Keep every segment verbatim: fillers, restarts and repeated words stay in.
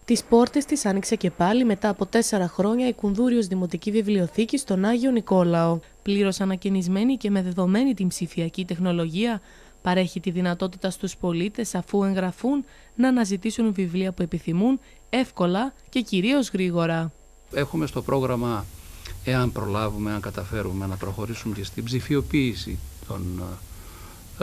Τις πόρτες της άνοιξε και πάλι μετά από τέσσερα χρόνια η Κουνδούριος Δημοτική Βιβλιοθήκη στον Άγιο Νικόλαο. Πλήρως ανακαινισμένη και με δεδομένη την ψηφιακή τεχνολογία, παρέχει τη δυνατότητα στους πολίτες, αφού εγγραφούν, να αναζητήσουν βιβλία που επιθυμούν εύκολα και κυρίως γρήγορα. Έχουμε στο πρόγραμμα, εάν προλάβουμε, αν καταφέρουμε να προχωρήσουμε και στην ψηφιοποίηση των, ε,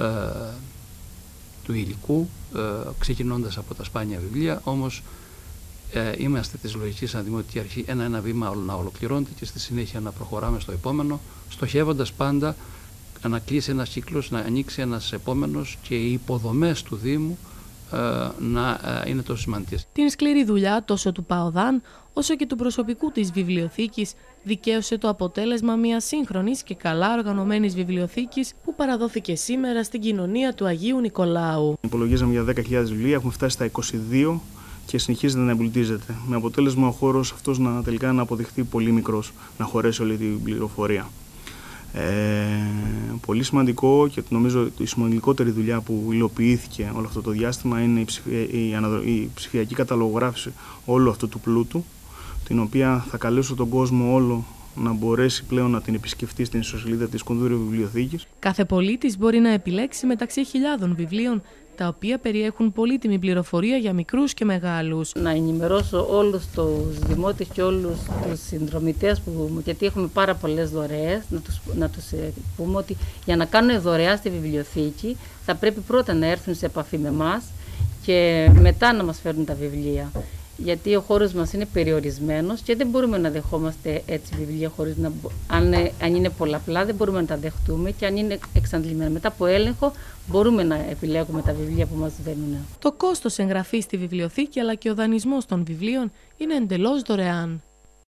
του υλικού, ε, ξεκινώντας από τα σπάνια βιβλία, όμως ε, είμαστε της λογικής να δούμε ότι αρχή ένα-ένα βήμα να ολοκληρώνεται και στη συνέχεια να προχωράμε στο επόμενο, στοχεύοντας πάντα να κλείσει ένας κύκλος, να ανοίξει ένας επόμενος και οι υποδομές του Δήμου ε, να ε, είναι τόσο σημαντικές. Την σκληρή δουλειά τόσο του ΠΑΟΔΑΝ όσο και του προσωπικού της βιβλιοθήκης δικαίωσε το αποτέλεσμα μιας σύγχρονης και καλά οργανωμένης βιβλιοθήκης που παραδόθηκε σήμερα στην κοινωνία του Αγίου Νικολάου. Υπολογίζαμε για δέκα χιλιάδες βιβλία, έχουμε φτάσει στα είκοσι δύο και συνεχίζεται να εμπλουτίζεται. Με αποτέλεσμα ο χώρος αυτός να τελικά να αποδειχθεί πολύ μικρός, να χωρέσει όλη την πληροφορία. Ε, πολύ σημαντικό και νομίζω η σημαντικότερη δουλειά που υλοποιήθηκε όλο αυτό το διάστημα είναι η, ψηφια, η, αναδρο, η ψηφιακή καταλογογράφηση όλου αυτού του πλούτου, την οποία θα καλέσω τον κόσμο όλο να μπορέσει πλέον να την επισκεφτεί στην ιστοσελίδα της Κουνδούριου Βιβλιοθήκης. Κάθε πολίτης μπορεί να επιλέξει μεταξύ χιλιάδων βιβλίων, τα οποία περιέχουν πολύτιμη πληροφορία για μικρούς και μεγάλους. Να ενημερώσω όλους τους δημότες και όλους τους συνδρομητές, που, γιατί έχουμε πάρα πολλές δωρεές, να τους, να τους πούμε ότι για να κάνουν δωρεά στη βιβλιοθήκη θα πρέπει πρώτα να έρθουν σε επαφή με εμάς και μετά να μας φέρουν τα βιβλία. Γιατί ο χώρος μας είναι περιορισμένος και δεν μπορούμε να δεχόμαστε έτσι βιβλία χωρίς να... Αν, αν είναι πολλαπλά δεν μπορούμε να τα δεχτούμε και αν είναι εξαντλημένα. Μετά από έλεγχο μπορούμε να επιλέγουμε τα βιβλία που μας δίνουν. Το κόστος εγγραφής στη βιβλιοθήκη αλλά και ο δανεισμός των βιβλίων είναι εντελώς δωρεάν.